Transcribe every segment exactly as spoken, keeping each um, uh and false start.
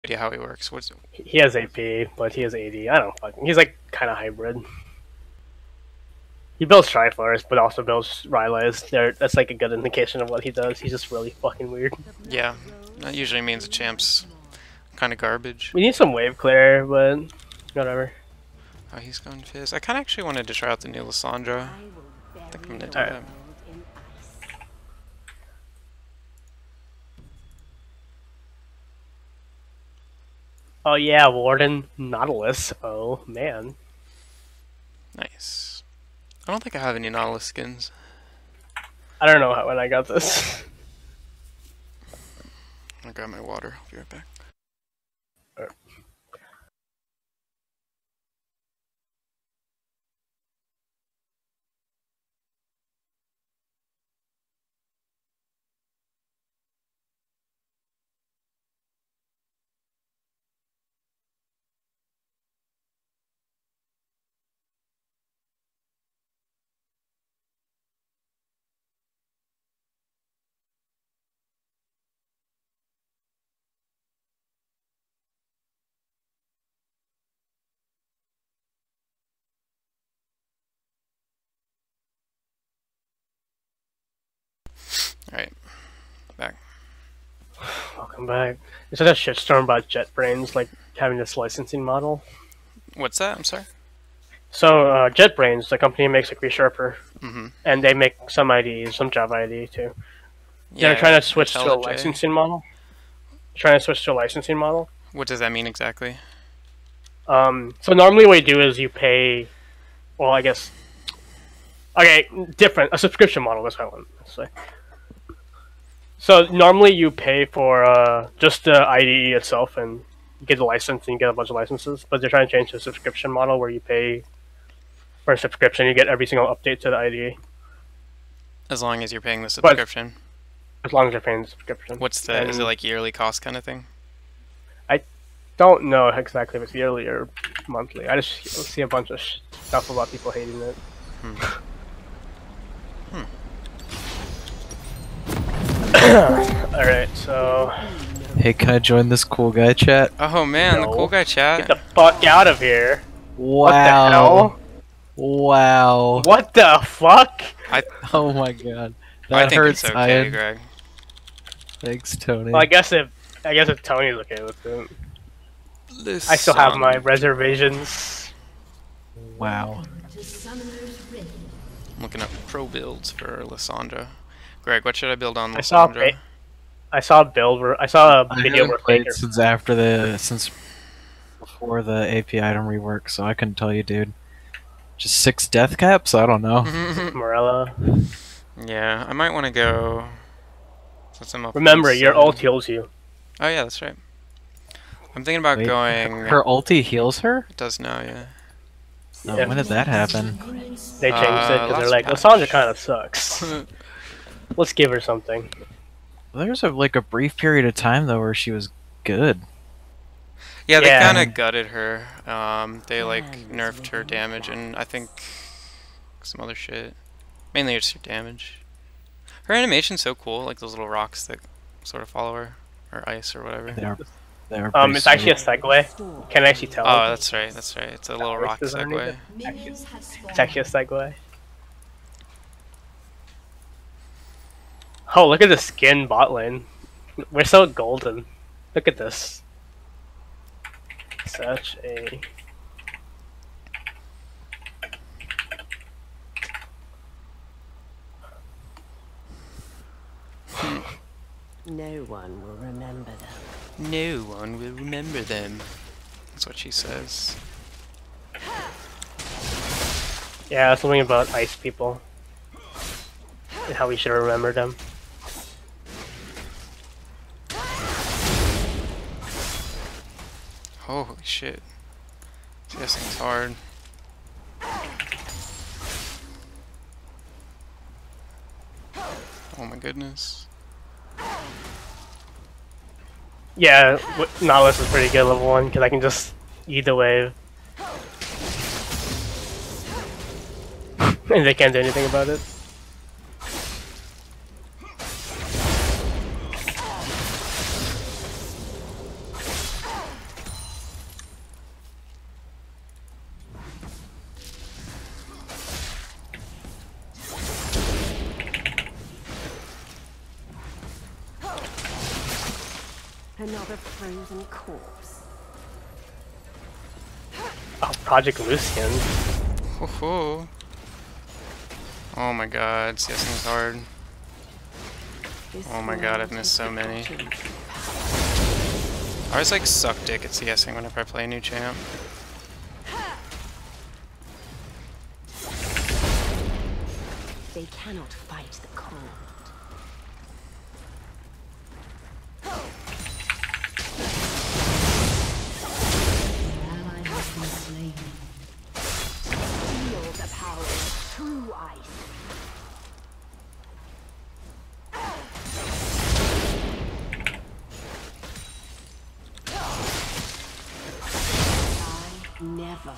idea how he works. What's He has A P, but he has A D. I don't fucking. He's like kind of hybrid. He builds Triforce, but also builds Rylai's. There, that's like a good indication of what he does. He's just really fucking weird. yeah, that usually means the champ's kind of garbage. We need some wave clear, but whatever. Oh, he's going Fizz. I kind of actually wanted to try out the new Lissandra. I think I'm gonna do All right. that. Oh yeah, Warden Nautilus. Oh man. Nice. I don't think I have any Nautilus skins. I don't know how when I got this. I'll grab my water. I'll be right back. Alright, back. Welcome back. There's such a shitstorm about JetBrains like having this licensing model. What's that? I'm sorry? So uh, JetBrains, the company makes like ReSharper, Mm-hmm. and they make some I D Es, some Java I D too. Yeah, They're trying to switch to a IntelliJ. licensing model. Trying to switch to a licensing model. What does that mean exactly? Um, so normally what you do is you pay, well, I guess, okay, different, a subscription model, that's what I want to say. So normally you pay for uh, just the I D E itself and get the license and you get a bunch of licenses, but they're trying to change to a subscription model where you pay for a subscription, you get every single update to the I D E. As long as you're paying the subscription. But as long as you're paying the subscription. What's the, and is it like yearly cost kind of thing? Don't know exactly if it's yearly or monthly. I just see a bunch of stuff about people hating it. Hmm. hmm. Alright, so... Hey, can I join this cool guy chat? Oh man, No. the cool guy chat. Get the fuck out of here! Wow. What the hell? Wow. What the fuck? I, Oh my god. That I think hurts, it's okay, Ian. Greg. Thanks, Tony. Well, I guess if I guess if Tony's okay with it. I still have my reservations. Wow. I'm looking up pro builds for Lissandra. Greg, what should I build on I saw Lissandra? a, I saw a build where I saw a I video haven't where played Faker. since after the since before the A P item rework, so I couldn't tell you, dude. Just six death caps? I don't know. Morella. Yeah, I might want to go. Since I'm up Remember, against, your uh, ult heals you. Oh yeah, that's right. I'm thinking about Wait, going. Her ulti heals her? It does now, yeah. Oh, Yeah. when did that happen? They changed Uh, it because they're last like, patch. Lissandra kind of sucks. Let's give her something. There's a, like a brief period of time though where she was good. Yeah, they Yeah. kind of gutted her. Um, they like nerfed her damage and I think some other shit. Mainly just her damage. Her animation's so cool, like those little rocks that sort of follow her, or ice or whatever. They are, they are Um, pretty it's actually a sweet. segue. Can I actually tell? Oh, that's right, that's right. It's a little Alex rock doesn't need segue. it. It's actually a segue. Oh, look at the skin bot lane. We're so golden. Look at this. Such a... No one will remember them. No one will remember them. That's what she says. Yeah, something about ice people. And how we should remember them. Holy shit. This thing's hard. Oh my goodness. Yeah, w- Nautilus is pretty good level one because I can just eat the wave. And they can't do anything about it. Another frozen corpse. Oh, Project Lucian. Woohoo. Oh my god, CSing's hard. This Oh my god, I've world missed has so many. forgotten. I always like suck dick at CSing whenever I play a new champ. They cannot fight the cold. Ally has been slain. Feel the power of true ice. I never.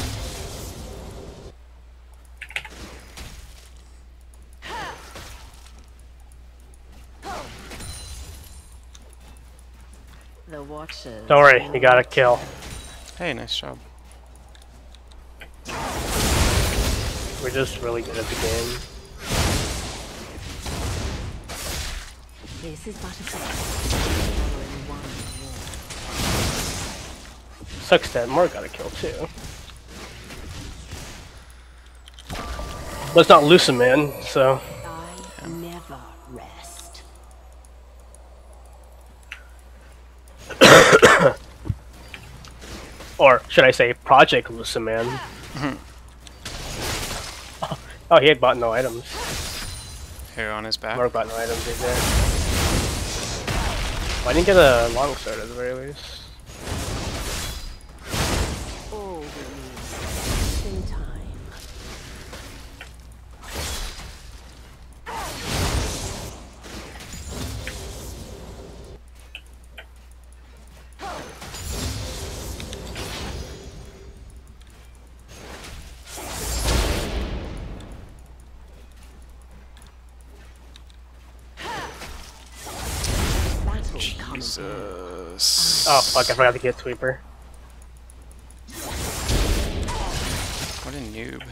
The Watchers. Don't worry, you got a kill. Hey, nice job. We're just really good at the game. This is but a battle in one war. Sucks that Mark got a kill too. But it's not Lucid Man, so. I never rest. Or should I say Project Lucid Man? oh, oh, he had bought no items. Here on his back. Mark bought no items right there. Well, I didn't get a long sword at the very least. All we need in time. Jesus. Oh fuck, I forgot to get Sweeper. What a noob.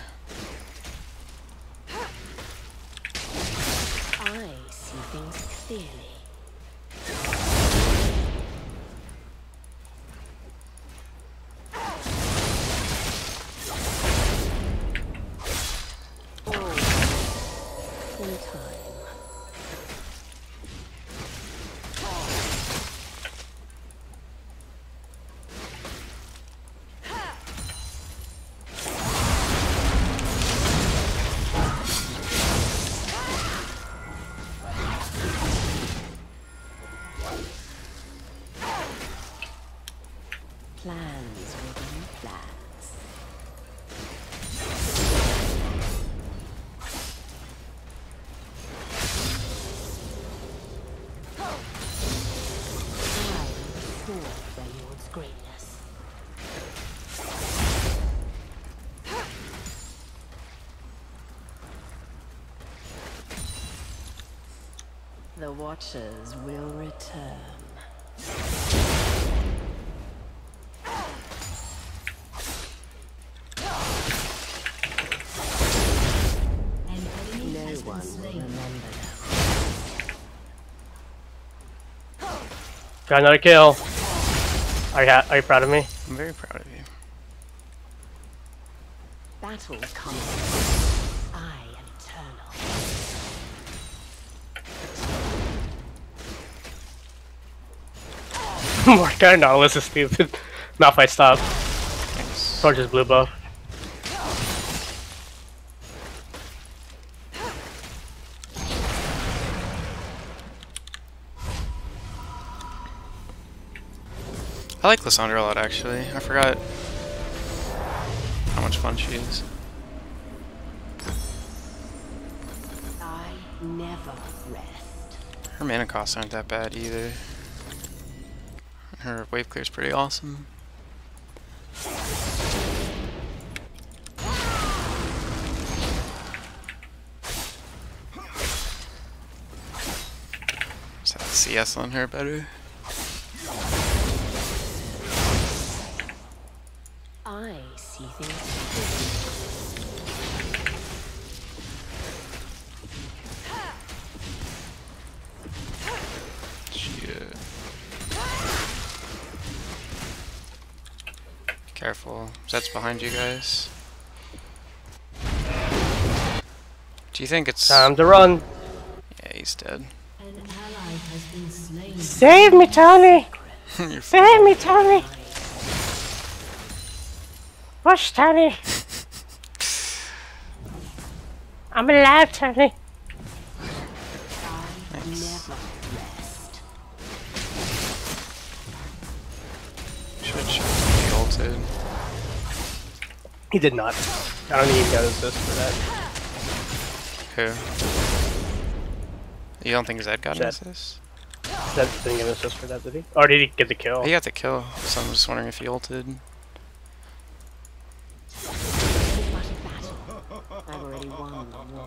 I see things clearly. All in time. Plans within plans. I restore the Lord's greatness. The Watchers will return. No one will remember them. Got another kill. Are you, ha are you proud of me? I'm very proud of you. Battle coming. I am eternal. Mark our Nautilus is stupid. Not if I stop. Thanks. Or just blue buff. I like Lysandra a lot, actually. I forgot how much fun she is. I never rest. Her mana costs aren't that bad either. Her wave clear is pretty awesome. Just have to C S on her better. I see things. Shit. Careful. Zed's behind you guys. Do you think it's... Time to run. Yeah, he's dead. An ally has been slain. Save me, Tony! You're Save me, Tony! Push, Tony! I'm alive, Tony! Nice. Never rest. Should should be ulted. He did not. I don't think he got assist for that. Who? You don't think Zed got an Zed. assist? That didn't get an assist for that, did he? Or did he get the kill? He got the kill, so I'm just wondering if he ulted. It's but a battle. I've already won the war.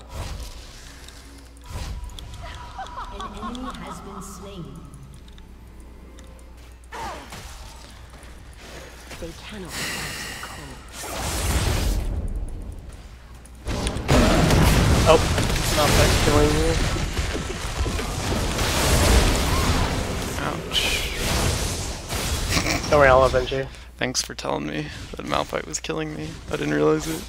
An enemy has been slain. They cannot fight the cold. Oh, not that killing you. Ouch. Don't worry, I'll avenge you. Thanks for telling me that Malphite was killing me. I didn't realize it.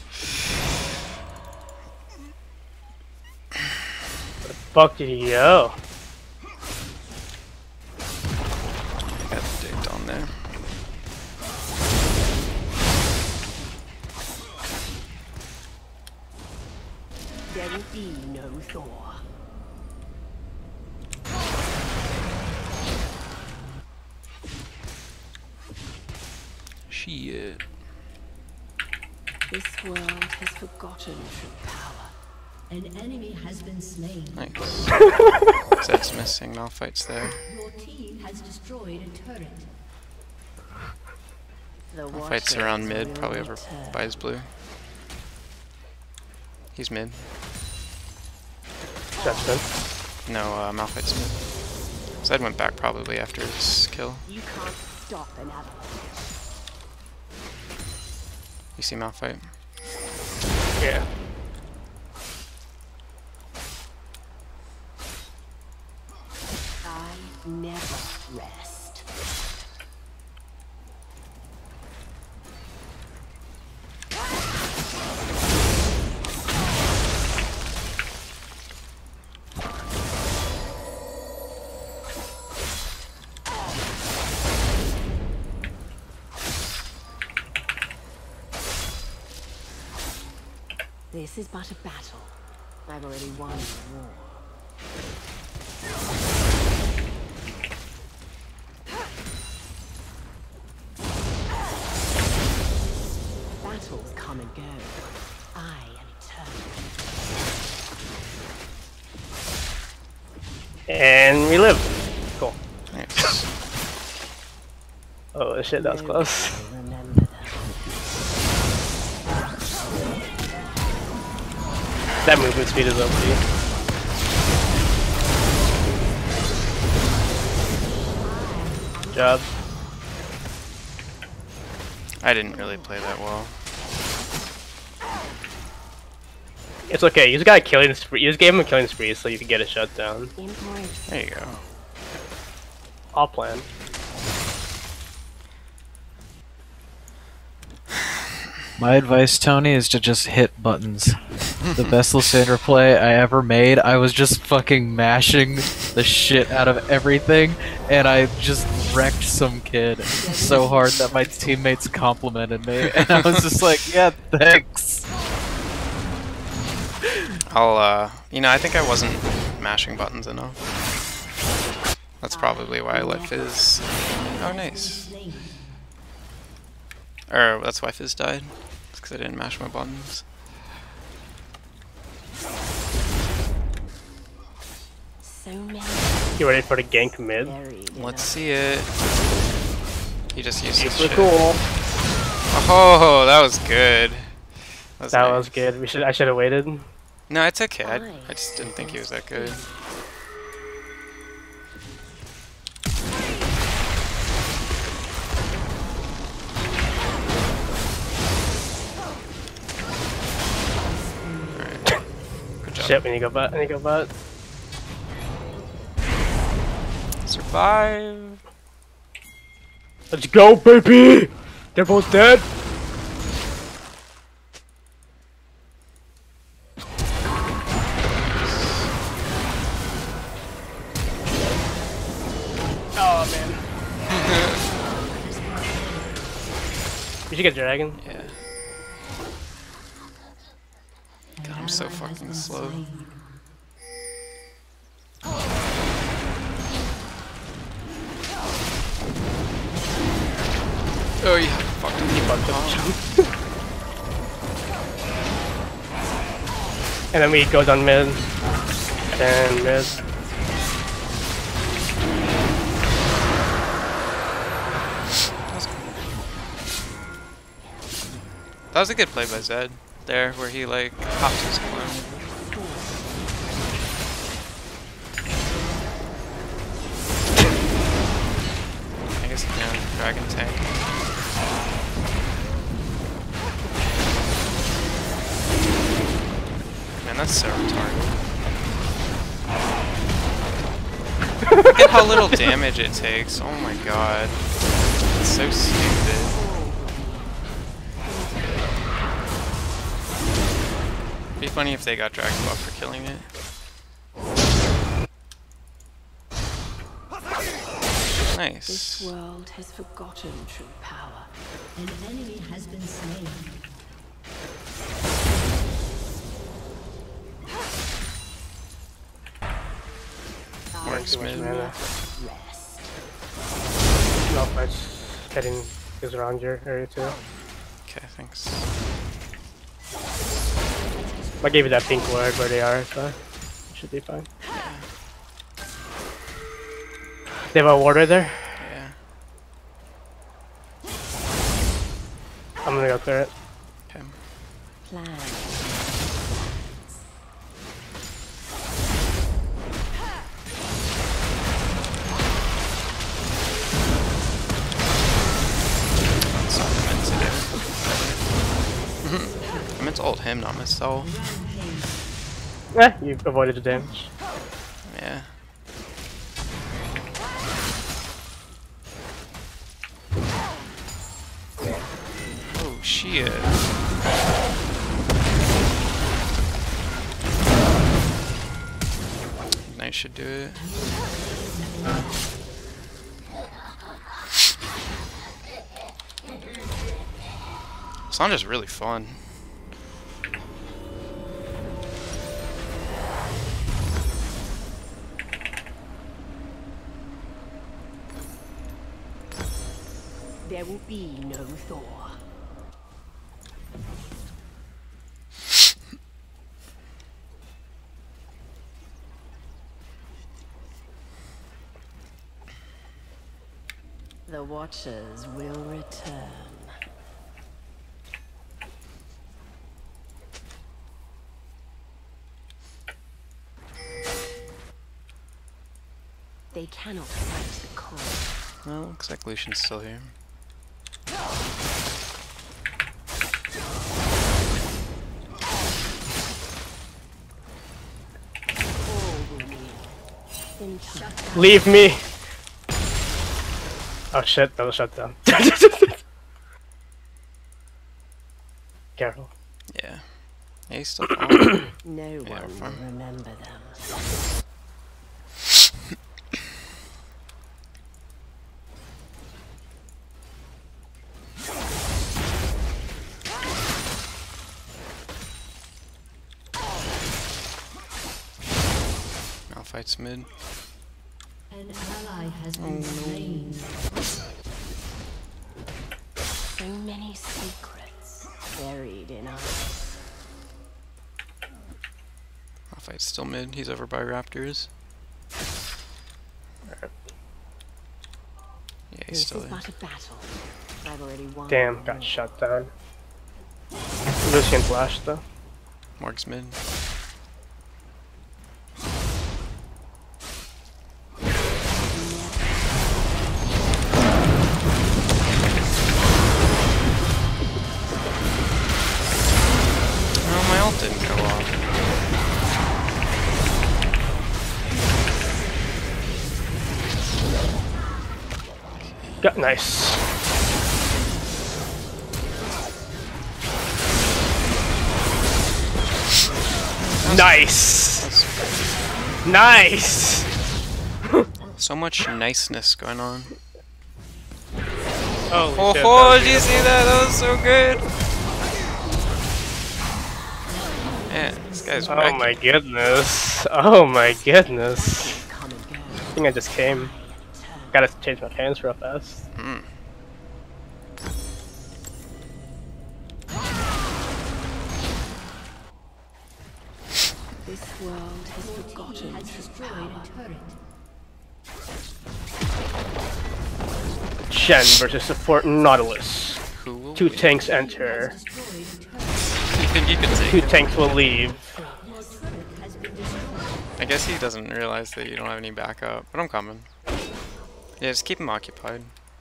Where the fuck did he go? Got the date on there. There will be no Thor. Shit. This world has forgotten true power. An enemy has been slain. Nice. Zed's missing, Malphite's there. Your team has destroyed a turret. The Malphite's Watchers around mid, will probably over return. by his blue. He's mid. That's good. No, uh, Malphite's mid. Zed went back probably after his kill. You can't stop an avalanche. You see Malphite? Yeah. I never rest. This is but a battle. I've already won the war. Battles come and go. I am eternal. And we live. Cool. Nice. Oh shit, that was close. I remember that. That movement speed is O P. Good job. I didn't really play that well. It's okay, you just got a killing spree. You just gave him a killing spree so you can get a shutdown. Embrace. There you go. All planned. My advice, Tony, is to just hit buttons. The best Lysandra play I ever made, I was just fucking mashing the shit out of everything, and I just wrecked some kid so hard that my teammates complimented me, and I was just like, yeah, thanks. I'll, uh, you know, I think I wasn't mashing buttons enough. That's probably why I let Fizz. Oh, nice. Slain. Or that's why Fizz died. It's because I didn't mash my buttons. So many You ready for the gank mid? buried in Let's us. see it. He just used his Super shit. cool. Oh, that was good. That was, That nice. was good. We should. I should have waited. No, it's okay. I, I just didn't think he was that good. Alright. Good job. Shit, we need to go butt. I need to go butt. Survive. Let's go, baby! They're both dead. You should get dragon. Yeah. An God, I'm so ally has fucking been slow. slain. Oh yeah, fucking Keep up oh. the And then we go down mid. And mid. That was a good play by Zed there, where he like pops his clone. I guess he can dragon tank. Man, that's so retarded. Look at how little damage it takes. Oh my god. It's so stupid. It'd be funny if they got Dragon Buff for killing it. This Nice. world has forgotten true power. An enemy has been slain. Works mid. Mana. Rest. No fights. Getting is around your area too. Okay, thanks. I gave you that pink word where they are, so it should be fine. They have a warder there. Yeah. I'm gonna go clear it. Okay. Plan. That's not what I meant to do. I meant to ult him, not myself. Eh, you avoided the damage. Yeah. Oh shit. Knight should do it. Sandra's really fun. There will be no Thor. The Watchers will return. They cannot fight the cold. Well, looks like Lucian's still here. All will be in time. Leave me! Oh shit, that was shut down. Careful. Yeah. Yeah, he's still on. No Yeah, one fine. will remember them. Malphite's mid. An ally has been slain. So many secrets buried in us. Malphite's still mid. He's over by Raptors. Yeah, he's This still is there. but a battle. I've already won. Damn, got shut down. Lucian flash though. Morg's mid. No, my ult didn't go off. Got nice. Nice! That's Nice! so much niceness going on. Holy Oh, shit, oh, that was did you see that? That was so good. Man, this guy's Oh wrecking. my goodness. Oh my goodness. Come and go. I think I just came. Gotta change my pants real fast. Hmm. This world has forgotten Has true destroyed power. a turret. Shen versus support Nautilus. Who will Two win? tanks enter. Destroyed a turret. You think you can take Two him? tanks will leave. Your turret has been destroyed. I guess he doesn't realize that you don't have any backup, but I'm coming. Yeah, just keep him occupied.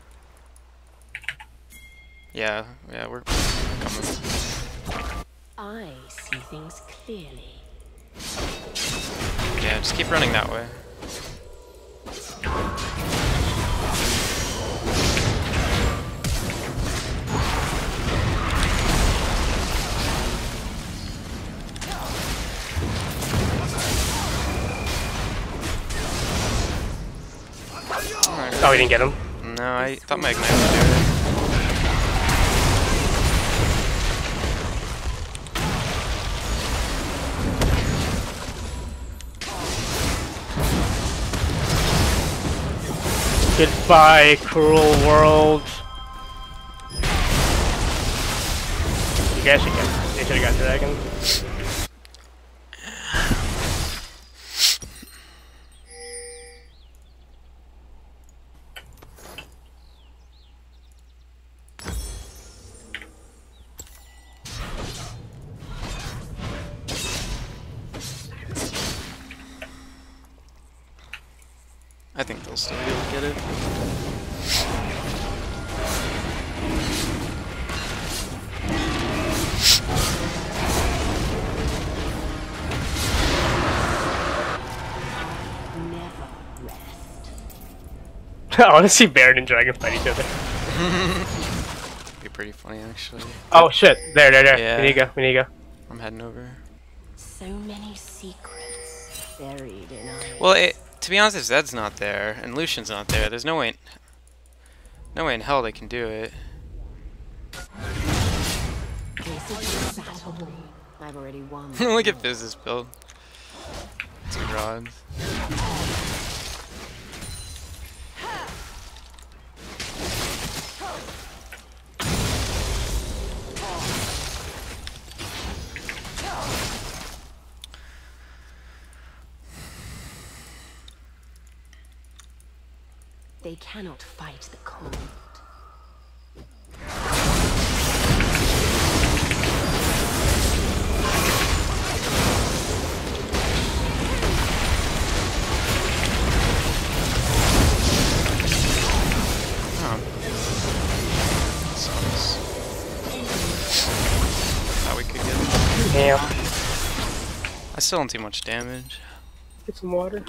Yeah, yeah, we're coming. I see things clearly. Yeah, just keep running that way. Alright. Oh, we didn't get him. No, I thought my ignite would do it. Goodbye, cruel world. You guys should get. They should have got dragon. I think they'll still be able to get it. Never rest. I want to see Baron and Dragon fight each other. Be pretty funny, actually. Oh shit! There, there, there. Yeah. We need to go. We need to go. I'm heading over. So many secrets buried in us. Well, it, to be honest, if Zed's not there and Lucian's not there, there's no way, in, no way in hell they can do it. This is battle. I've already won. Look at Fizz's build. Two rods. They cannot fight the cold. Oh. Sucks. Thought we could get it. Damn. I still don't do much damage. Get some water.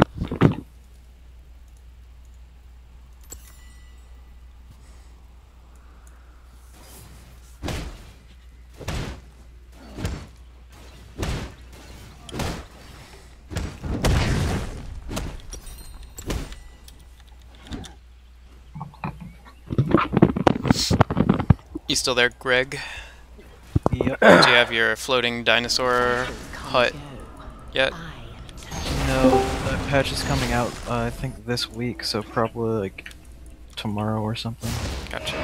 You still there, Greg? Yep. Do you have your floating dinosaur hut yet? I No, the patch is coming out, uh, I think this week, so probably like tomorrow or something. Gotcha.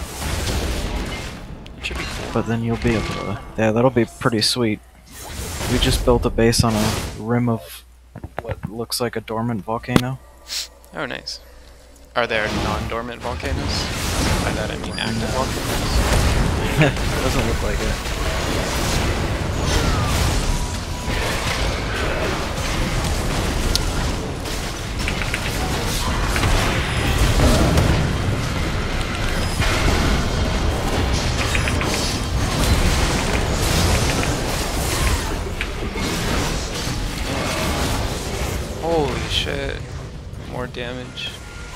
It should be cool. But then you'll be able to. Yeah, that'll be pretty sweet. We just built a base on a rim of what looks like a dormant volcano. Oh, nice. Are there non-dormant volcanoes? By that I mean active volcanoes. Doesn't look like it. Holy shit. More damage.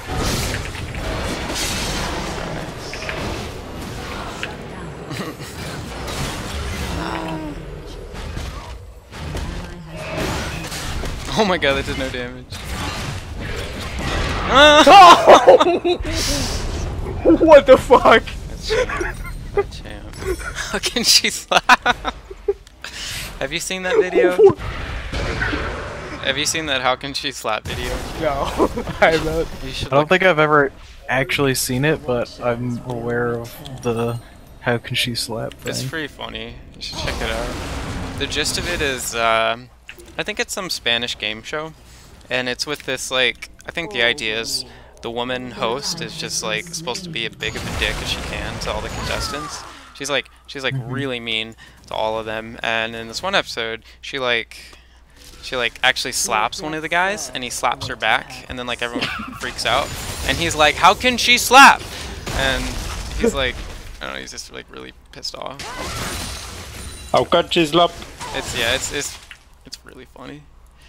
Oh my god, that did no damage. Ah! What the fuck? That's champ. That's champ. How can she slap? Have you seen that video? Have you seen that how can she slap video? No, I'm not. You should I don't look- think I've ever actually seen it, but I'm aware of the how can she slap thing. It's pretty funny. You should check it out. The gist of it is, uh, I think it's some Spanish game show, and it's with this, like, I think the idea is the woman host is just like supposed to be as big of a dick as she can to all the contestants. She's like, she's like really mean to all of them, and in this one episode, she like, she like actually slaps one of the guys, and he slaps her back, and then like everyone freaks out, and he's like, how can she slap? And he's like, I don't know, he's just like really pissed off. How can she slap? It's yeah, it's it's it's really funny.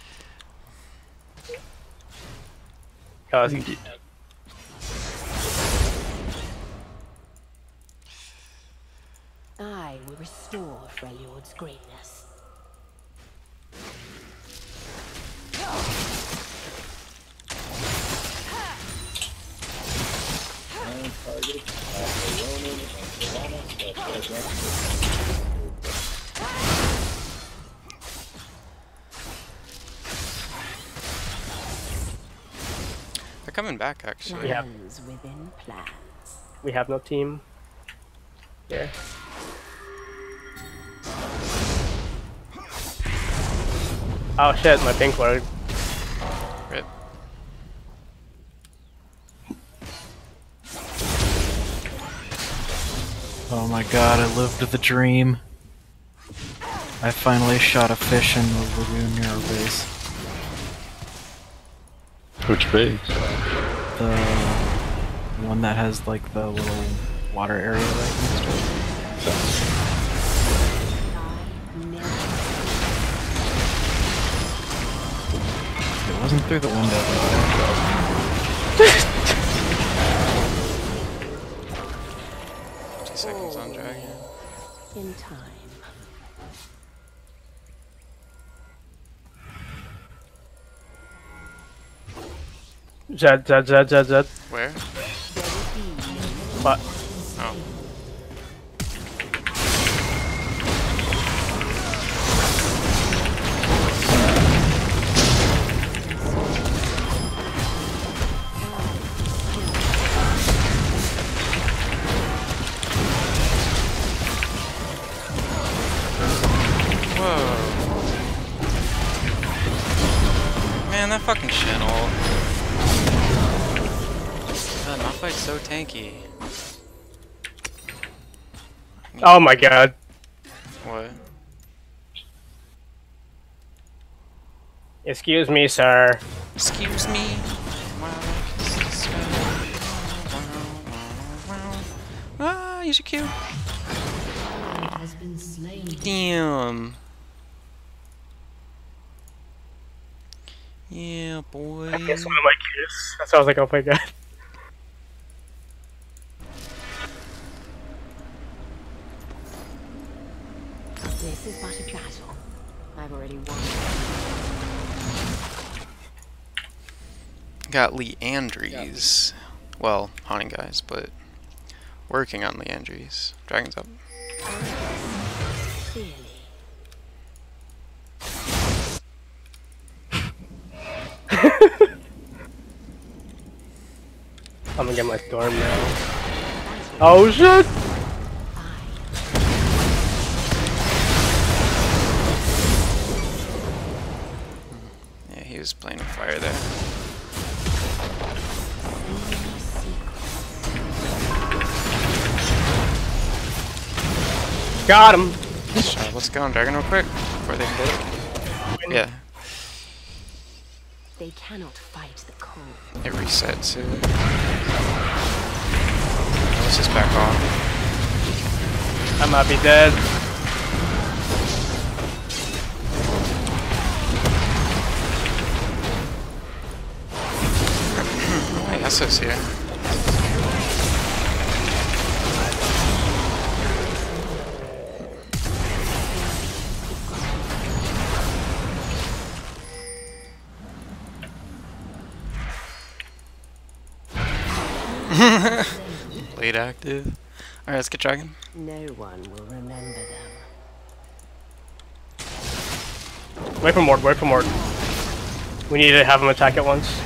Oh, he- I will restore Freljord's greatness. They're coming back actually. Yeah. Plans within plans. we have no team. Yeah. Oh shit, my pink word. Rip. Oh my god, I lived the dream. I finally shot a fish in the lagoon near our base. Which base? The one that has like the little water area right next to it. I never It wasn't through the window though. Two seconds on dragon. in time. Zed, Zed, Zed, Zed, Zed. Where? What? Oh. Whoa. Man, that fucking channel. God, my fight's so tanky. Oh my god. What? Excuse me, sir. Excuse me. Ah, use your Q. Has been slain. Damn. Yeah, boy. That's one of my cues. That's why I was like, oh my god. This is but a battle. I've already won. Got Leandries. Well, haunting guys, but working on Leandries. Dragon's up. Clearly. I'm gonna get my storm now. Oh shit! Yeah, he was playing with fire there. Got him! Uh, let's go on Dragon real quick before they hit. Yeah, They cannot fight the cold. it reset too. Let's just back off. I might be dead. Hey, Esso's here. Blade active. Alright, let's get Dragon. No one will remember them. Wait for Mord, wait for Mord. We need to have him attack at once.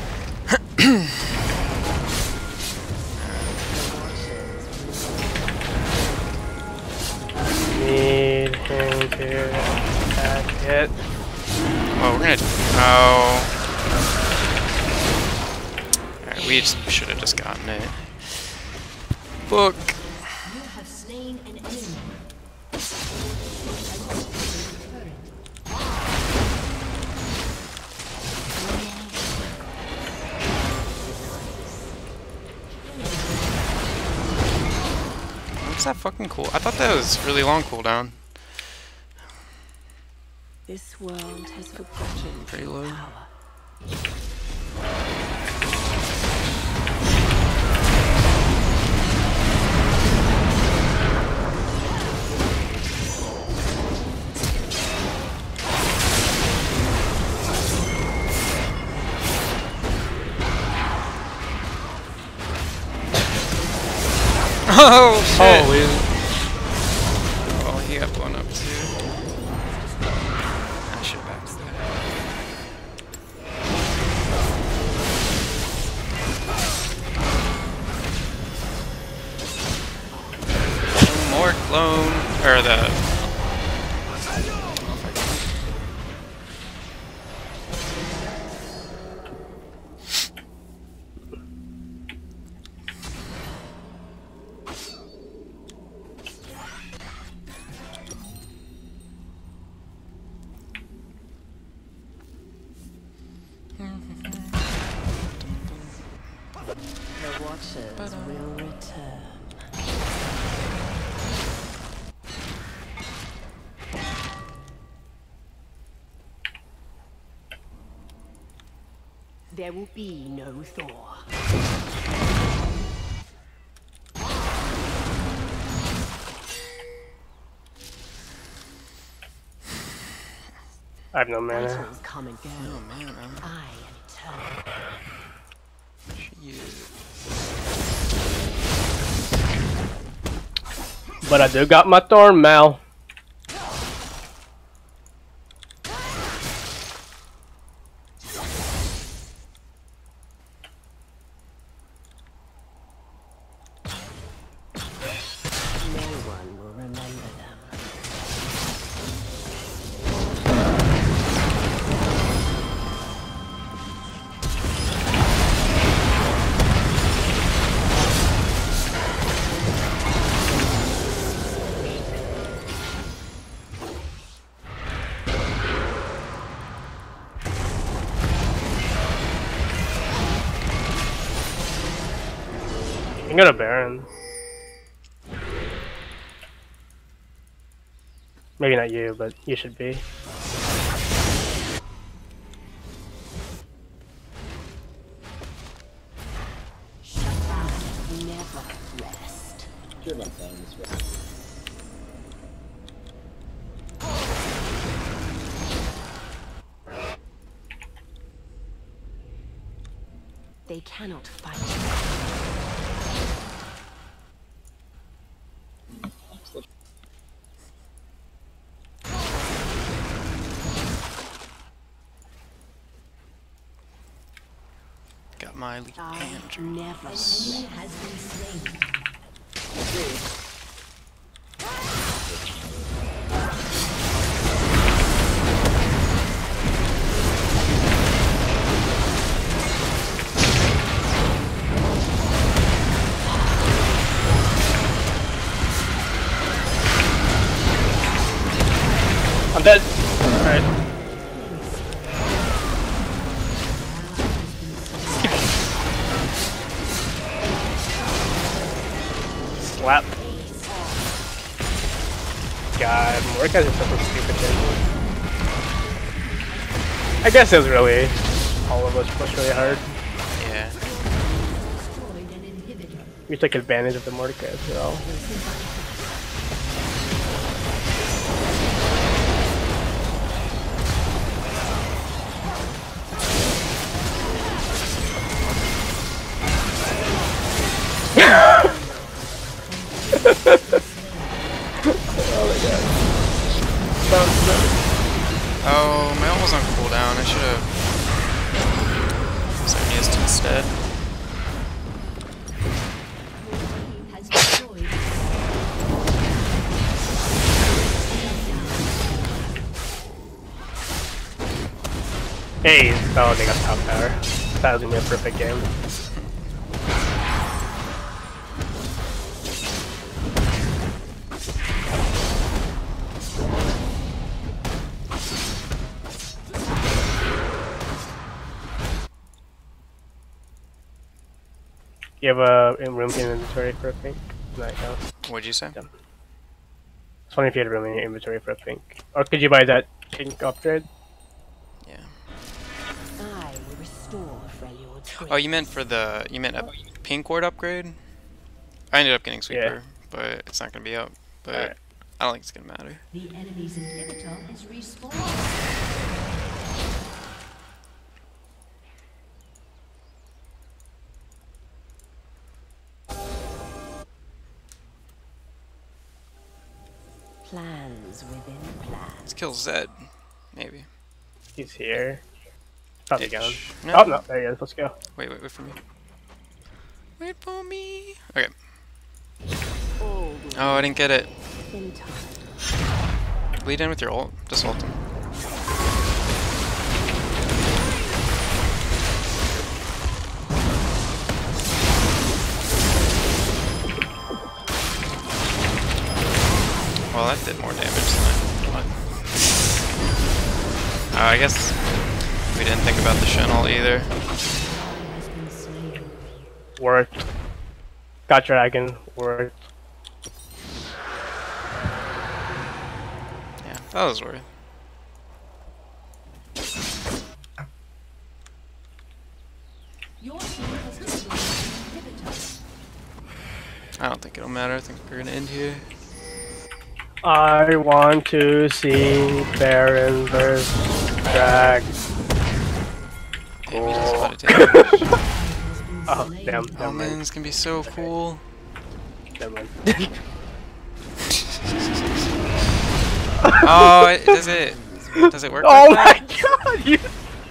Need him to attack it. Oh, we're gonna. Oh. Alright, we just should have just gotten it. Book. You have slain an enemy. What's that fucking cool? I thought that was really long cooldown. This world has forgotten Pretty true low. power. Oh shit! Holy. Oh, he got blown up too. I should backstab. More clone, or the. The Watchers will return. There will be no Thor. I have no mana. Battles come and go. Oh man, I'm I am eternal. shit. But I do got my Thorn Mal. No one will remember them. You can go to Baron. Maybe not you, but you should be. Never rest. They cannot fight. Got my elite I Andrew. never Enemy rest. has been slain. I'm dead. Alright. Slap. God, Mordecai's is such a stupid thing. I guess it was really all of us pushed really hard. Yeah. Destroyed an inhibitor. We took advantage of the Mordecai as well. down. I should have Xerneast instead. Has destroyed. Hey, oh, they got top power. That was gonna be a perfect game. You have a room in inventory for a pink? No, I don't. What'd you say? Yeah. Just wondering if you had room in your inventory for a pink. Or could you buy that pink upgrade? Yeah. I will restore Freljord's Oh, you meant for the you meant a pink ward upgrade? I ended up getting sweeper, Yeah. but it's not gonna be up. But Alright. I don't think it's gonna matter. The enemy's inhibitor is respawned. plans within plans. Let's kill Zed, maybe. He's here. Probably Ditch. gone. No. Oh no, there he is. Let's go. Wait, wait, wait for me. Wait for me. Okay. All Oh, I didn't get it. in time. Bleed in with your ult. Just ult him. Well, that did more damage than I thought. Uh, I guess we didn't think about the Shen ult either. Has been slain. Worked. Got dragon. Worked. Yeah, that was worth it. Your team has destroyed an inhibitor. I don't think it'll matter. I think we're gonna end here. I want to see Baron versus Drag. Damn, he does a lot of damage. Has been Oh, slain. damn. Oh Never man, mind. it's gonna be so cool. Never mind. Oh, it, does it? Does it work? Oh like my that? god! You...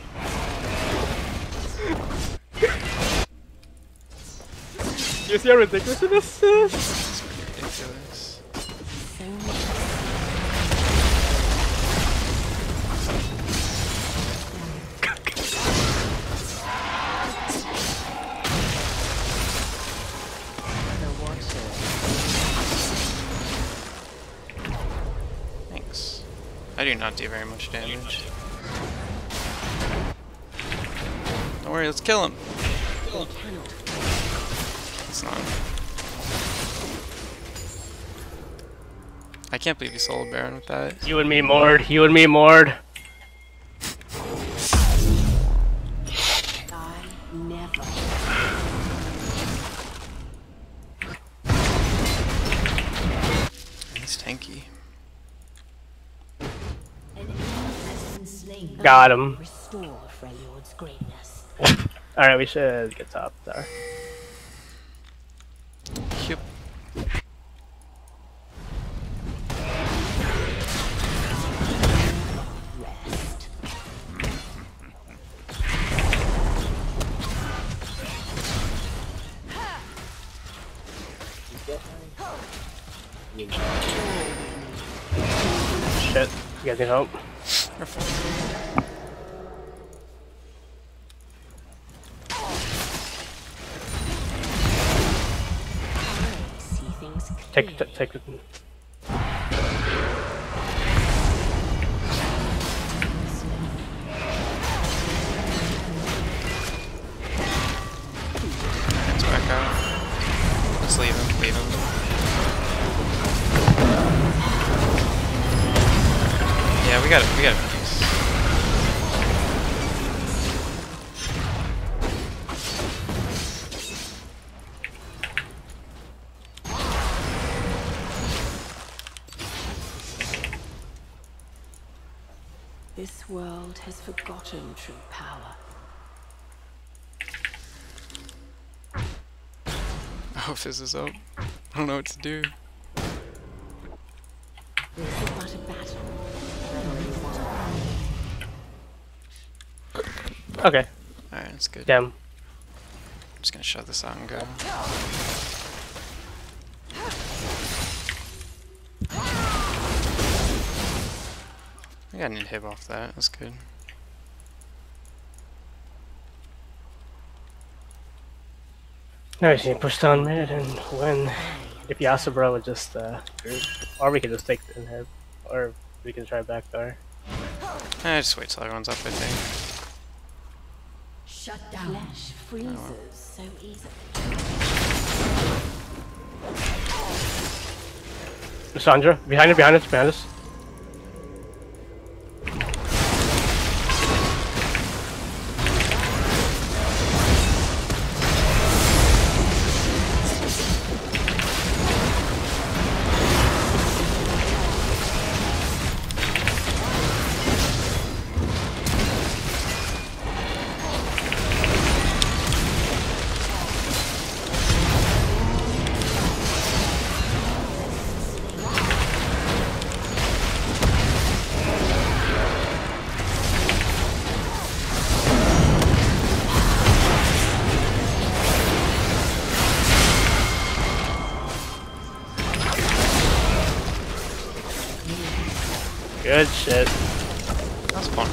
you see how ridiculous this is? It's ridiculous. So much. The Watcher. Thanks. I do not do very much damage. Don't worry, let's kill him. They cannot. It's not. I can't believe you sold Baron with that. You and me, Mord. You and me, Mord. I never. He's tanky. An enemy has been slain. Got him. Restore Freljord's greatness. Alright, we should get top there. Yep. Rest. Shit. You guys need help? We're fine. I see things Take, clearly. take, take the... Let's back out. Let's leave him. Leave him. Yeah, we got it. We got it. This world has forgotten true power. Oh, Fizz is up. I don't know what to do. This is but a battle. I've already won. Okay. Alright, that's good. Damn. I'm just gonna shut this out and go. I got an inhib off that, that's good. Now we see push down mid and when if Yasuo would just uh group. Or we could just take the inhib. Or we can try back there. Eh, just wait till everyone's up, I think. Shut down. Flesh freezes so easily. Sandra, behind us, behind us, behind us. Good shit. That's fun.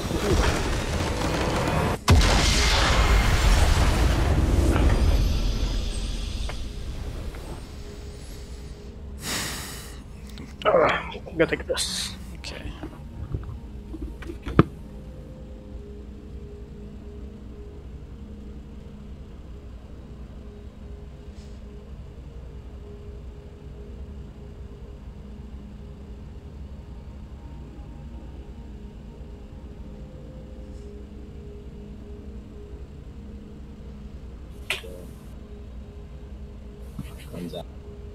Alright, I'm gonna take this. Okay. Comes out.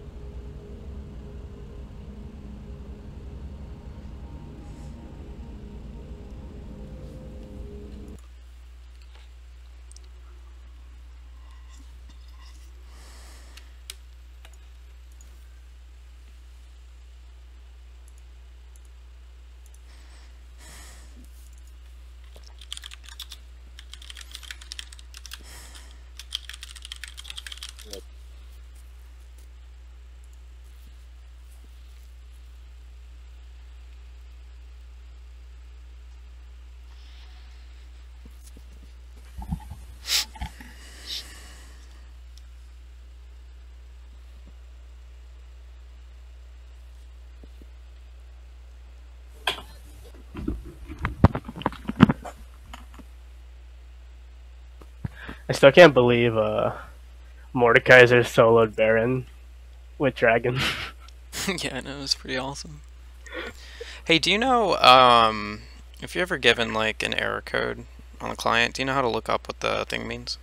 I still can't believe uh Mordekaiser soloed Baron with Dragon. Yeah, I know, it's pretty awesome. Hey, do you know, um, if you're ever given, like, an error code on the client, do you know how to look up what the thing means?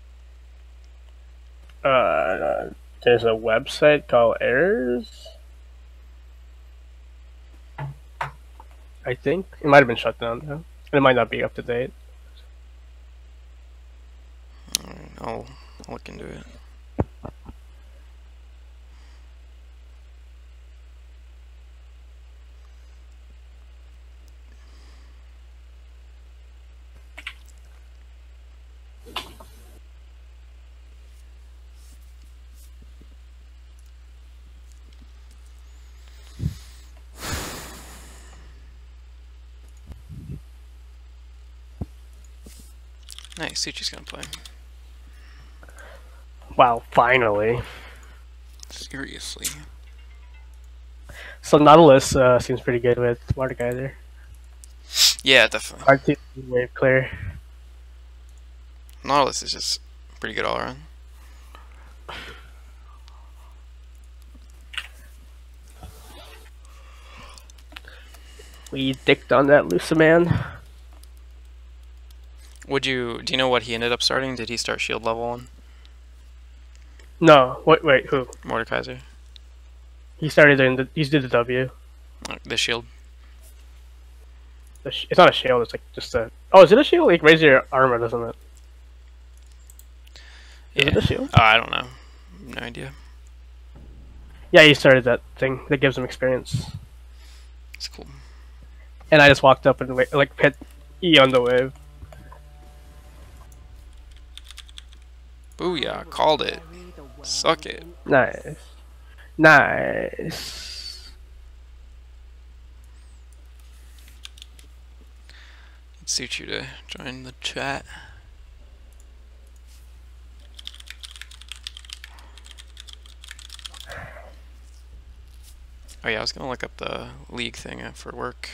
Uh, there's a website called Errors. I think it might have been shut down though. It might not be up to date. Alright, I'll, I'll look into it. Nice, Suchi's gonna play. Wow, finally. Seriously. So Nautilus uh, seems pretty good with Mordekaiser. Yeah, definitely. R T wave clear. Nautilus is just pretty good all around. We dicked on that Luciman. Would you, do you know what he ended up starting? Did he start shield level one? No, wait, wait, who? Mordekaiser? He started in the. He's did the W. Uh, The shield? The sh it's not a shield. It's like just a. Oh, is it a shield? Like raise your armor, doesn't it? Is Yeah. it a shield? Oh, I don't know. No idea. Yeah, he started that thing that gives him experience. It's cool. And I just walked up and wa- like hit E on the wave. Booyah, called it. Suck it. Nice. Nice. It suits you to join the chat. Oh yeah, I was gonna look up the league thing uh, for work.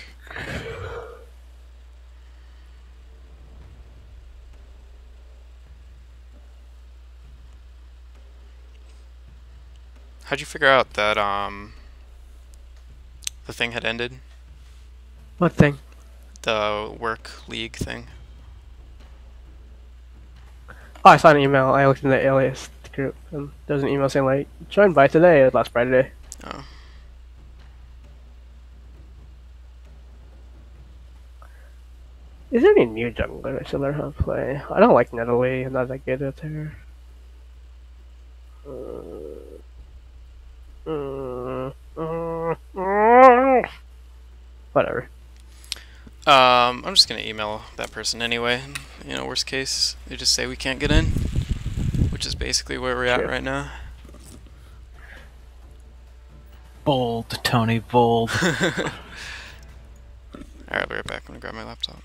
How'd you figure out that um the thing had ended? What thing? The work league thing. Oh, I saw an email. I looked in the alias group, and there was an email saying like, "Join by today." Last Friday. Oh. Is there any new jungler I should learn how to play? I don't like Nidalee. I'm not that good at her. Uh, uh, uh, uh, whatever. Um, I'm just gonna email that person anyway. You know, worst case, they just say we can't get in, which is basically where we're at Sure. right now. Bold, Tony, bold. Alright, I'll be right back. I'm gonna grab my laptop.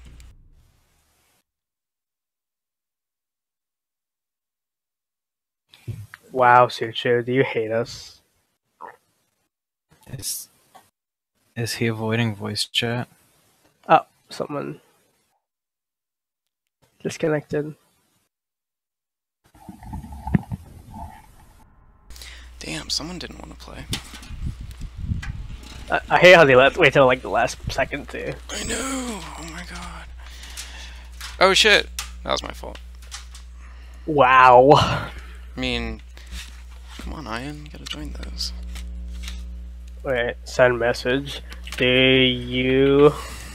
Wow, Suchu, do you hate us? Is, is he avoiding voice chat? Oh, someone disconnected. Damn, someone didn't want to play. I, I hate how they let wait till like the last second too. I know! Oh my god. Oh shit! That was my fault. Wow. I mean, come on, Ian, you gotta join those. Wait, send message. Do you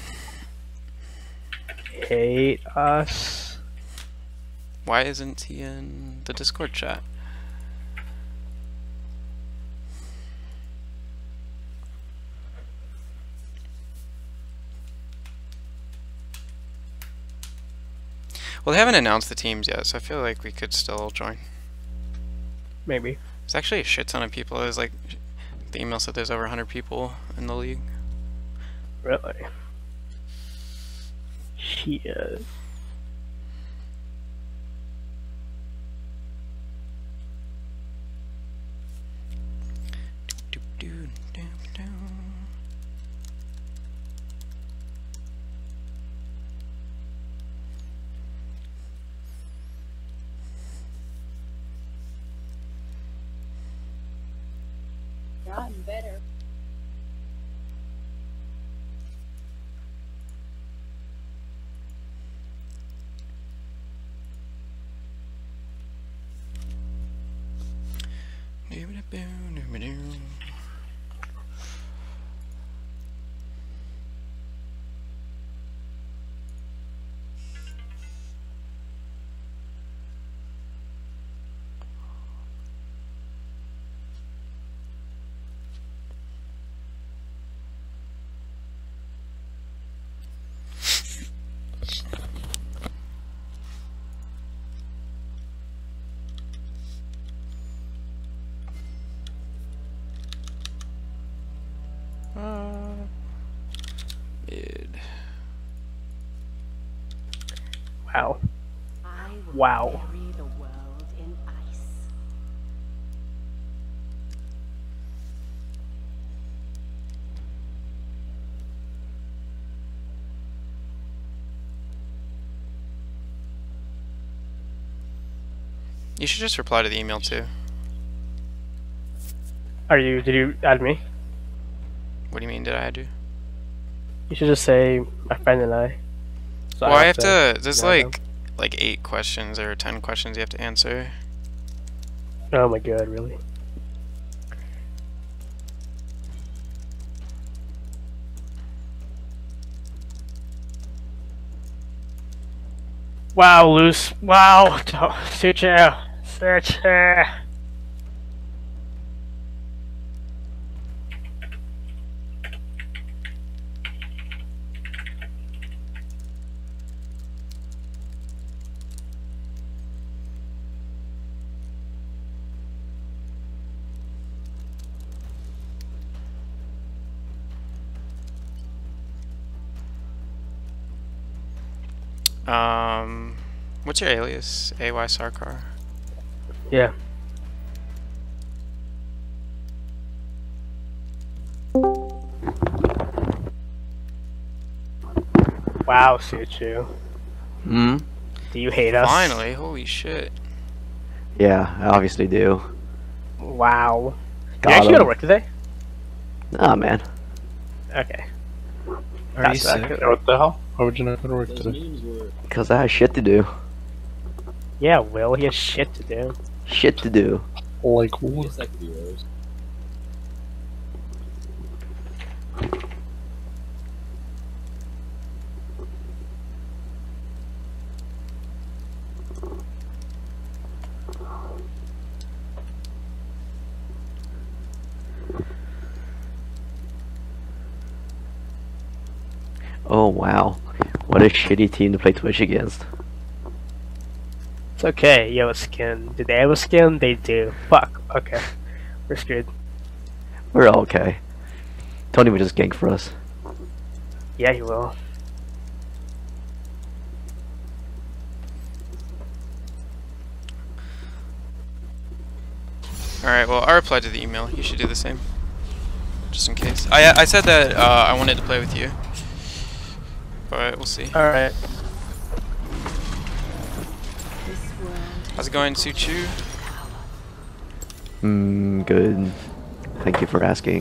hate us? Why isn't he in the Discord chat? Well, they haven't announced the teams yet, so I feel like we could still join. Maybe. There's actually a shit ton of people. There's like, the email said there's over one hundred people in the league. Really? Shit. Doop, doop, doop, doop. Gotten better. Uh, mid. Wow. I will Wow. bury the world in ice. You should just reply to the email too. Are you? Did you add me? What do you mean, did I add you? You should just say my friend and I. So Well, I have to, there's add like, them. like eight questions or ten questions you have to answer. Oh my god, really? Wow, loose. Wow, Suchu. Suchu. Um, what's your alias? A Y Sarkar. Yeah. Wow, Suchu. Hmm? Do you hate us? Finally, holy shit. Yeah, I obviously do. Wow. Got you actually go to him. work today? Nah, man. Okay. Are That's you not sick? good. What the hell? Why would you not go to work today? Because I have shit to do. Yeah, Will, he has shit to do. Shit to do. Like what? Oh, wow. What a shitty team to play Twitch against. It's okay, you have a skin. Do they have a skin? They do. Fuck. Okay. We're screwed. We're all okay. Tony would just gank for us. Yeah, he will. Alright, well, I replied to the email. You should do the same. Just in case. I I said that uh, I wanted to play with you. But we'll see. Alright. This world How's it going, Suchu? Hmm, good. Thank you for asking.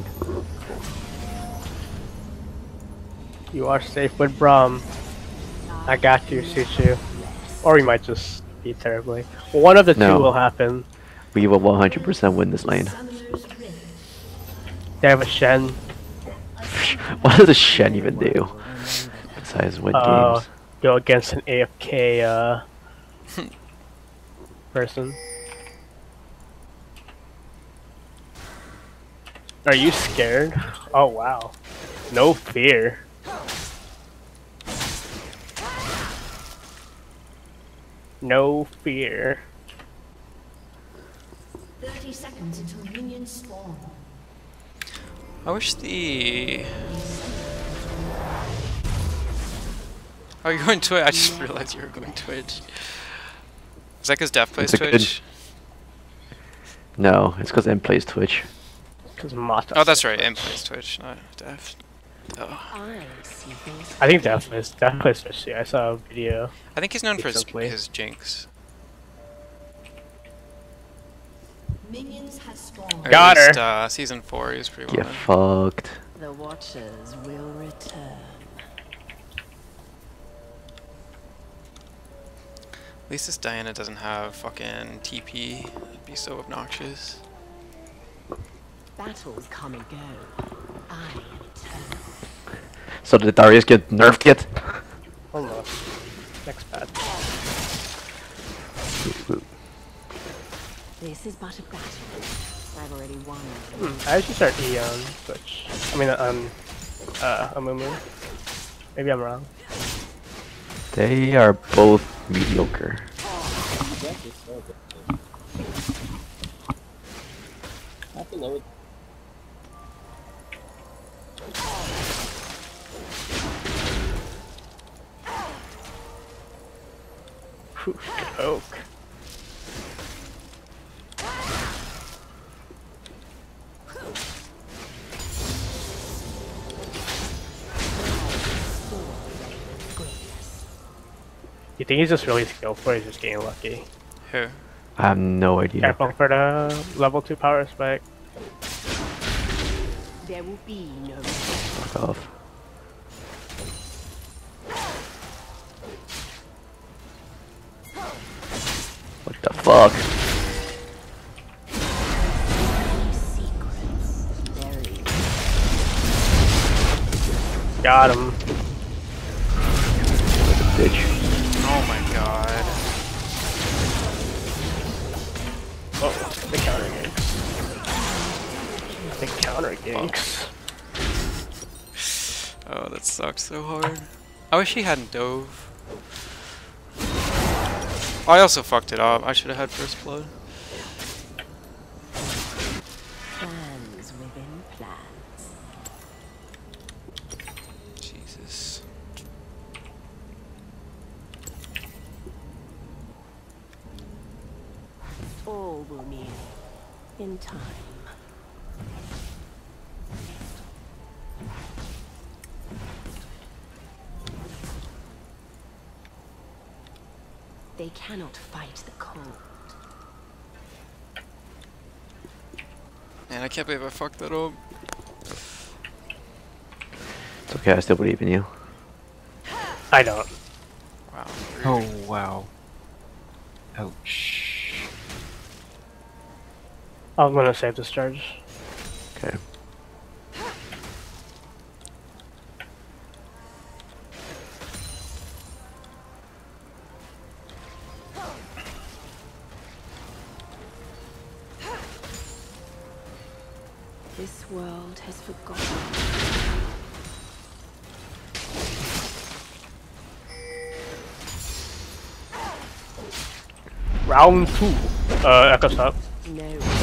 You are safe with Braum. I got you, Suchu. Or we might just be terribly. One of the No. two will happen. We will one hundred percent win this lane. Summoner's Rift. They have a Shen. What does a Shen even do? Besides win Uh, games. go against an A F K uh, person. Are you scared? Oh wow. No fear. No fear. thirty seconds until minions spawn. I wish the... Oh, you're going Twitch? I just realized you were going Twitch. Is that because Def plays It's a good- Twitch? No, it's because M plays Twitch. Because Mata. Oh, that's right. M plays Twitch, not Def. Oh. I see things. I think Def plays. Def plays Twitch too. I saw a video. I think he's known for his, Recently. his jinx. Minions have spawned. Or Got at her. least, uh, season four, he was pretty well Get known. fucked. The Watchers will return. At least this Diana doesn't have fucking T P. It'd be so obnoxious. Battles come and go. I am eternal. So did Darius get nerfed yet? Almost. Next patch. This is but a battle. I've already won. Hmm, I should start E on Twitch. I mean, on uh, Amumu. Maybe I'm wrong. They are both mediocre. Whew, oak. You think he's just really skillful or he's just getting lucky? Who? I have no idea. Careful for the level two power spike. There will be no Fuck off. What the fuck? secrets. Buried. Got him. Bitch. Oh my god. Oh, the counter ganks. The counter ganks. Oh, that sucks so hard. I wish he hadn't dove. I also fucked it up. I should have had first blood. Plans within plans. Jesus. All will kneel in time. They cannot fight the cold. Man, I can't believe I fucked that up. It's okay, I still believe in you. I don't. Wow. Oh wow. Ouch. I'm gonna save this charge. Okay. This world has forgotten. Round two. Uh, Echo Stop. No.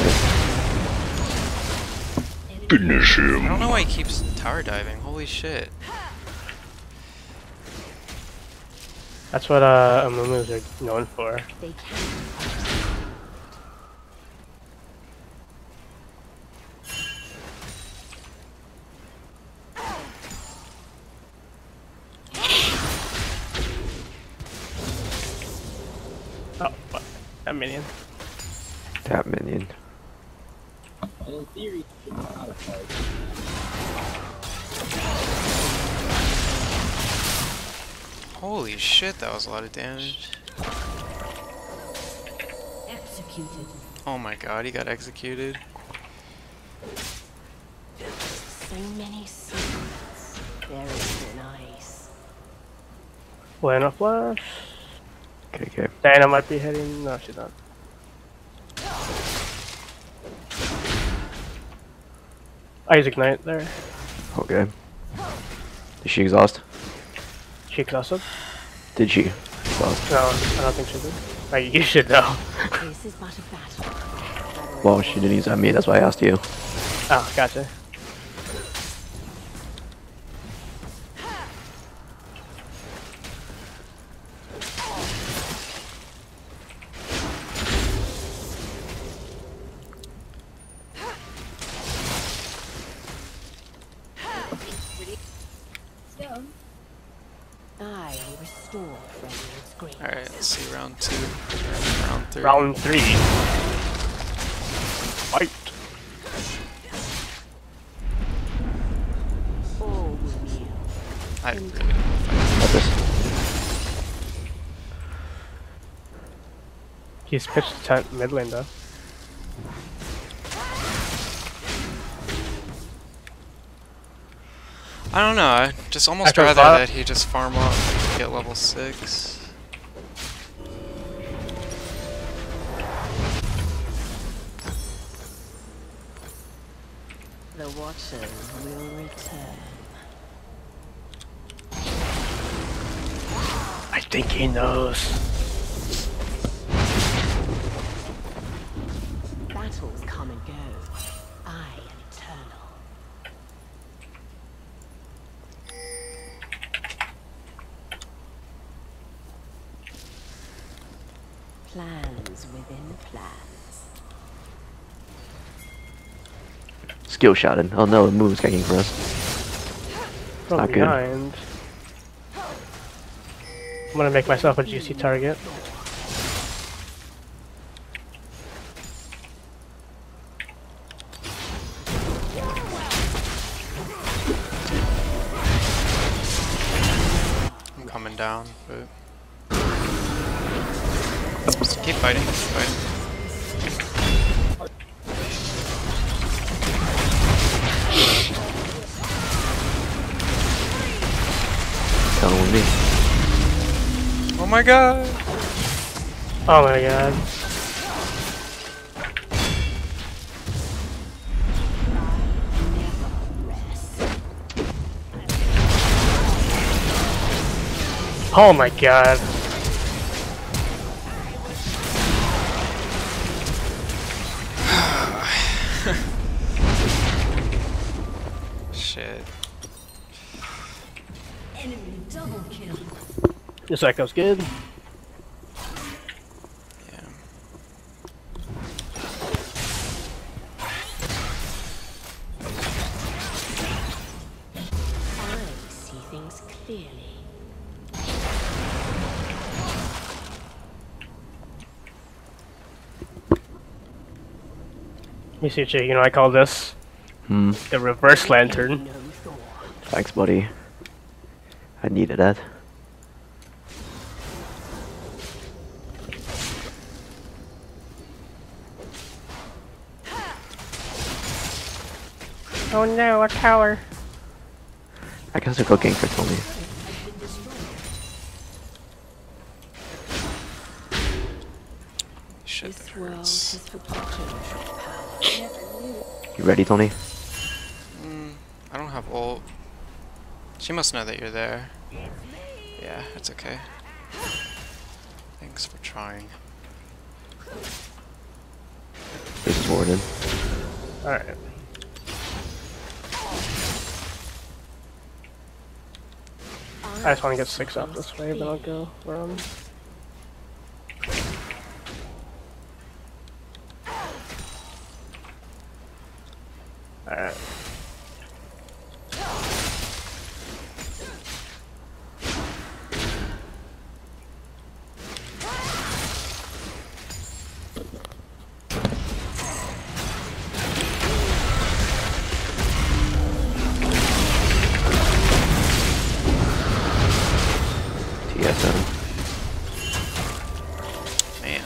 Finish I him. don't know why he keeps tower diving. Holy shit. That's what uh, Amumus are known for. They cannot fight. Oh, what? That minion. Tap minion. Holy shit, that was a lot of damage. Executed. Oh my god, he got executed. So many secrets buried in ice. Lana Flash. Okay, okay. Diana might be hitting. No, she's not. I use Ignite there. Okay. Did she exhaust? She exhausted? Did she? Exhaust. No, I don't think she did. Like, you should know. This is but a battle. Well, she didn't use it on me, that's why I asked you. Oh, gotcha. I will restore Freljord's greatness. Alright, let's see round two. Round three. Round three. Fight. All will kneel. I really don't know if I Got this. He's pitched the tent mid lane though. I don't know, I just almost Echo rather Bot. that he just farm up and get level six. The Watchers will return. I think he knows. Battles come and go. I am eternal. Plans within plans. Skill shotted. Oh no, the move's kicking for us. From not good. behind. I'm gonna make myself a juicy target. I'm coming down, but just keep fighting, keep fighting. Coming with me. Oh my god! Oh my god. Oh my god. Shit. Enemy double kill. This echo's good. Yeah. clearly. Misuchi, you know I call this Hmm. the reverse lantern. No thought. Thanks, buddy. I needed that. Oh no, a tower. I guess they're cooking for Tony. Shit, that This world hurts. has forgotten your power. You ready, Tony? Mm, I don't have ult. She must know that you're there. Yeah, it's okay. Thanks for trying. This is Warden. Alright. I just want to get six up this way, then I'll go around. Alright. T S M. Man.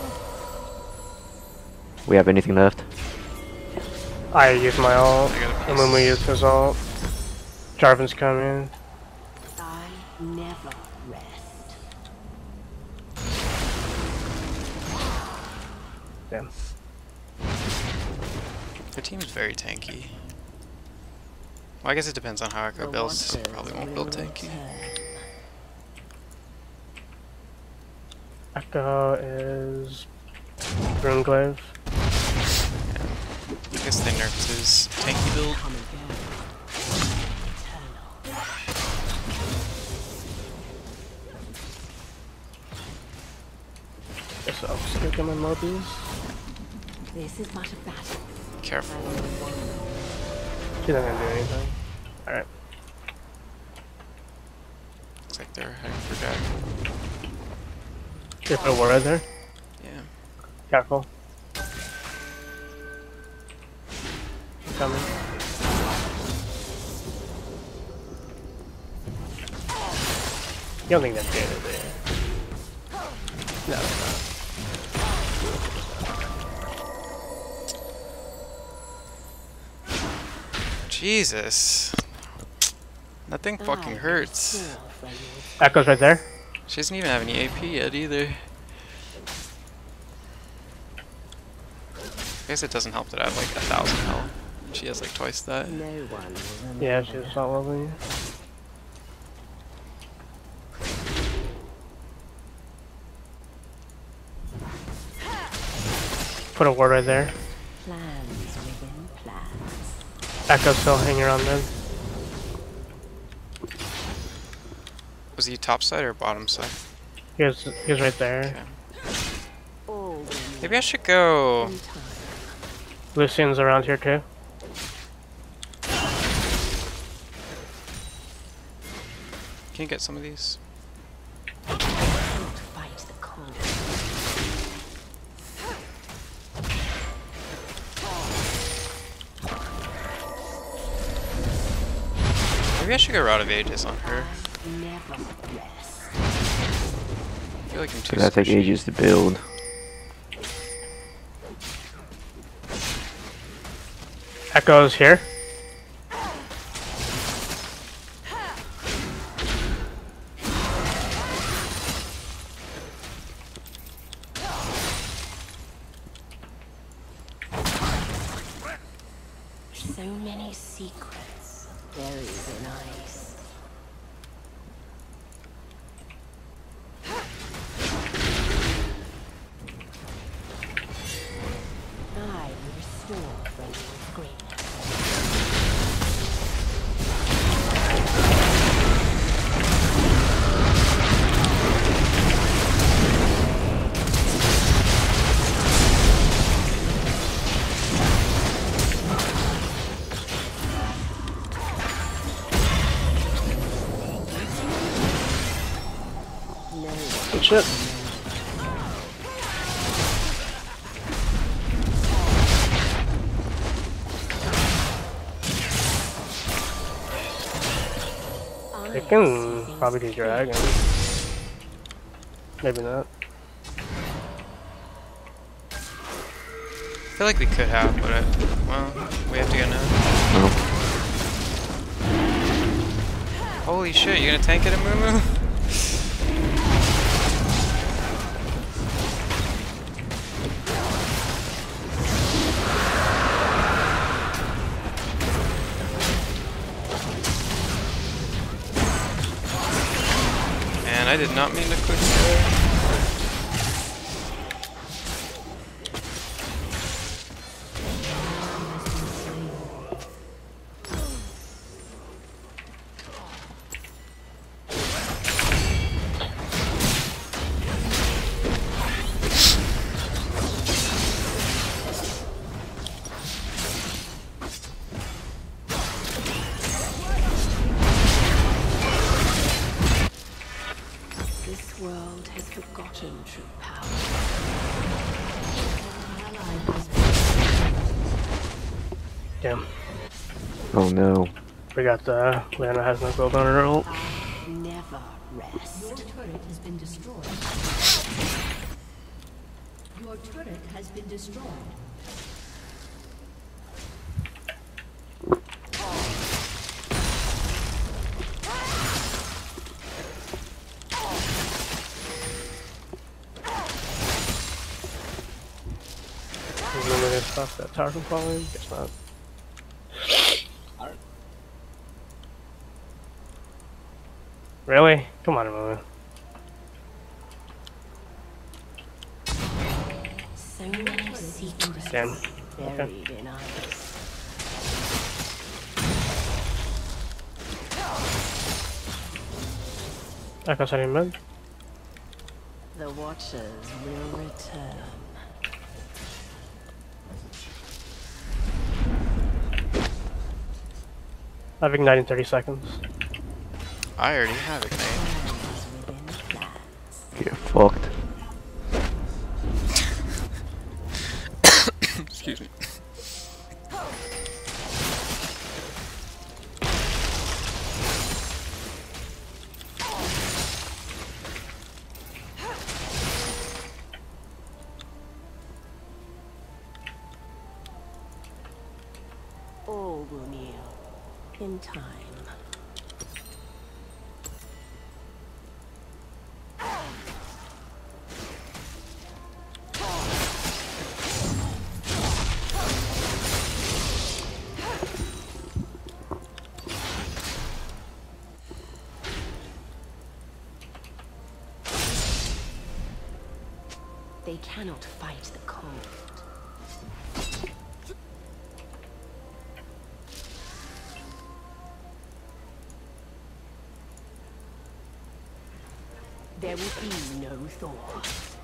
We have anything left? I use my ult, I got a and when we piece. use his ult, Jarvan's coming. I never rest. Damn. Their team's very tanky. Well, I guess it depends on how Echo The builds. Wanderers Probably won't will build tanky. return. Echo is Runeglaive. I guess they nerfed his tanky build. Come again. Eternal. Guess I'll just get my Morbius. This is but a battle. Careful. I will won. She's not gonna do anything. Alright. Looks like they're heading for Jack. If I were right there. Yeah. Careful. Coming. You don't think that's good, is it? No, it's not. Jesus. That thing fucking I hurts. restore friendly. Echo's right there. She doesn't even have any A P yet either. I guess it doesn't help that I have like a thousand health. She has like twice that. No one will remember. Yeah, she's not loving you. Put a ward right there. Plans within plans. Echo's still hanging around then. Was he top side or bottom side? He was, he was right there. Okay. All will Maybe I should go. in time. Lucian's around here too. Can you get some of these? Cannot fight the cold. Maybe I should go Rod of Ages on her. Never rest. I feel like I'm too It's gonna take squishy. ages to build. Echo's here. So many secrets buried in ice. I will restore friendly's greatness. shit. They can probably do dragon. Maybe not. I feel like we could have, but I, well, we have to go now. No. Holy shit, you gonna tank it, Amumu? Man, I did not mean to click there. This world has forgotten true power. Damn. Oh no. We got uh, Lana has no gold on her ult. I never rest. Your turret has been destroyed. Your turret has been destroyed. Is there gonna stop that tower from falling? Guess not. Really? Come on, Amumu. So many secrets Damn. buried in ice. Echo's heading mid. The Watchers will return. I have ignite in thirty seconds. I already have it, mate. Plans within plans. Get fucked. Excuse me. All will kneel in time. They cannot fight the cold. There will be no thaw.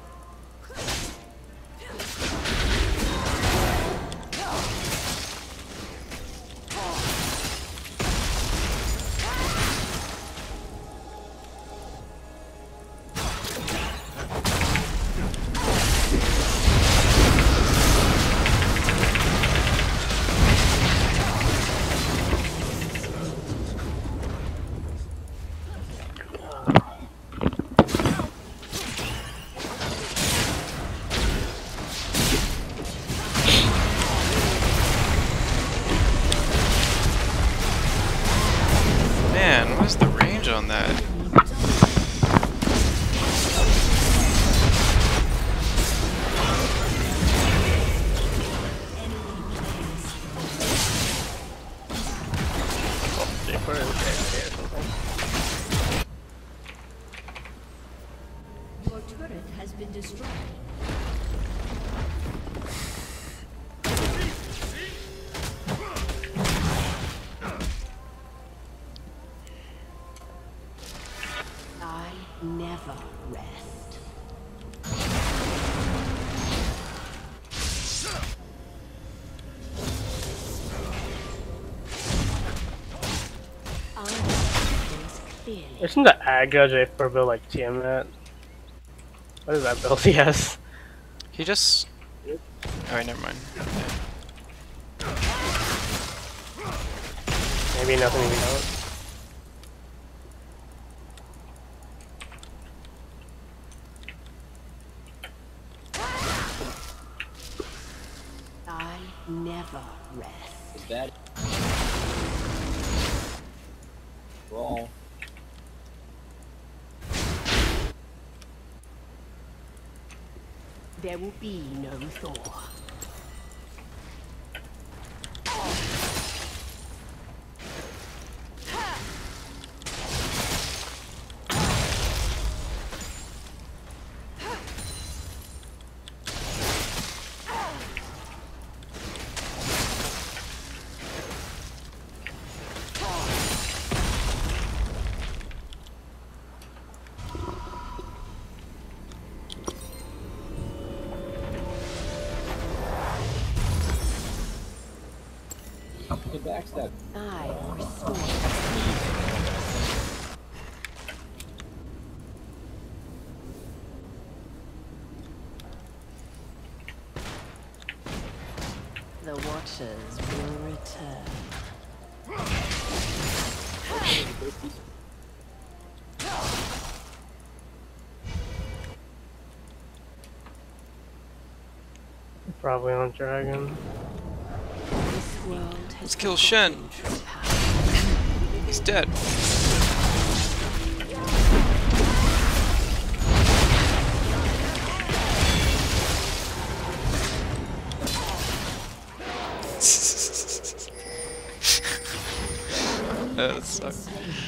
Man, what's the range on that? Your turret has been destroyed. I never rest. I see things clearly. Isn't the Ag judge a for build like Tiamat? What is that build? Yes. He just. Alright, never mind. Maybe nothing we know. I never rest. That wrong. There will be no Thor. The backstab. I restore. The Watchers will return. Probably on dragon. This world has Let's kill Shen. He's dead. That sucks.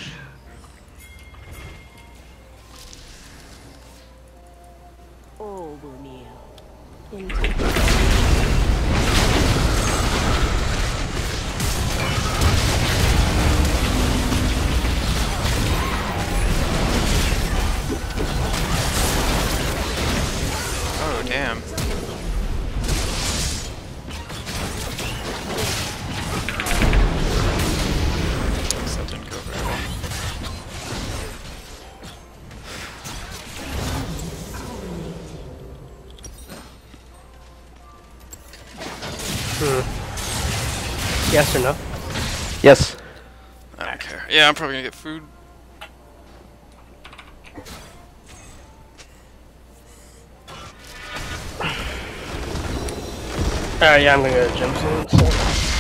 All will kneel. Into Oh, damn. Guess that didn't go very well. Hmm. Yes or no? Yes. I don't care. Yeah, I'm probably gonna get food. Alright, yeah, I'm gonna go to the gym soon. So.